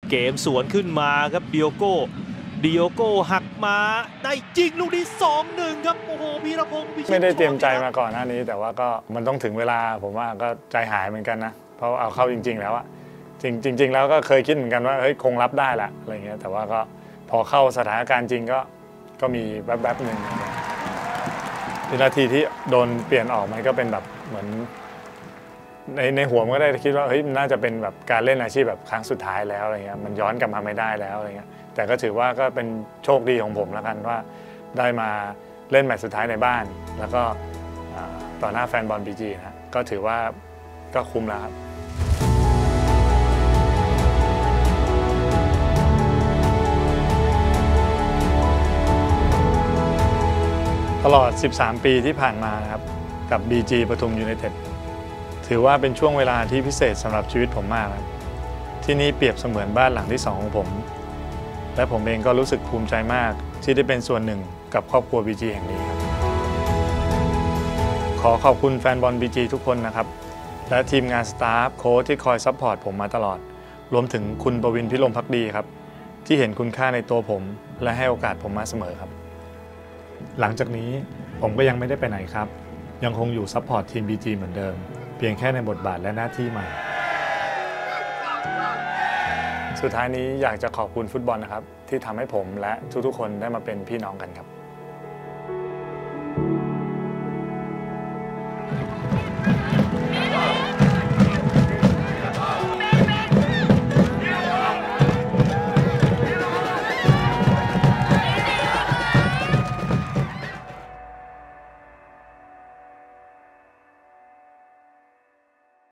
เกมสวนขึ้นมาครับดิโอโก้หักมาได้จริงลูกนี้ 2-1 ครับโอ้โหพีรพงศ์วิชิตไม่ได้เตรียมใจมาก่อนหน้านี้แต่ว่าก็มันต้องถึงเวลาผมว่าก็ใจหายเหมือนกันนะเพราะเอาเข้าจริงๆแล้วอะจริงแล้วก็เคยคิดเหมือนกันว่าเฮ้ยคงรับได้แหละอะไรเงี้ยแต่ว่าก็พอเข้าสถานการณ์จริงก็มีแวบๆหนึ่งวินาทีที่โดนเปลี่ยนออกมันก็เป็นแบบเหมือนในหัวมันก็ได้คิดว่าเฮ้ยน่าจะเป็นแบบการเล่นอาชีพแบบครั้งสุดท้ายแล้วอะไรเงี้ยมันย้อนกลับมาไม่ได้แล้วอะไรเงี้ยแต่ก็ถือว่าก็เป็นโชคดีของผมแล้วกันว่าได้มาเล่นแมตช์สุดท้ายในบ้านแล้วก็ต่อหน้าแฟนบอล BG นะก็ถือว่าก็คุ้มแล้วครับตลอด13 ปีที่ผ่านมานะครับกับ BG ปทุมยูไนเต็ดถือว่าเป็นช่วงเวลาที่พิเศษสำหรับชีวิตผมมากครับที่นี่เปรียบเสมือนบ้านหลังที่2ของผมและผมเองก็รู้สึกภูมิใจมากที่ได้เป็นส่วนหนึ่งกับครอบครัว BG แห่งนี้ครับขอขอบคุณแฟนบอล BG ทุกคนนะครับและทีมงานสตาฟโค้ชที่คอยซัพพอร์ตผมมาตลอดรวมถึงคุณประวิน พิรมภักดีครับที่เห็นคุณค่าในตัวผมและให้โอกาสผมมาเสมอครับหลังจากนี้ผมก็ยังไม่ได้ไปไหนครับยังคงอยู่ซัพพอร์ตทีม BG เหมือนเดิมเพียงแค่ในบทบาทและหน้าที่ใหม่สุดท้ายนี้อยากจะขอบคุณฟุตบอลนะครับที่ทำให้ผมและทุกๆคนได้มาเป็นพี่น้องกันครับ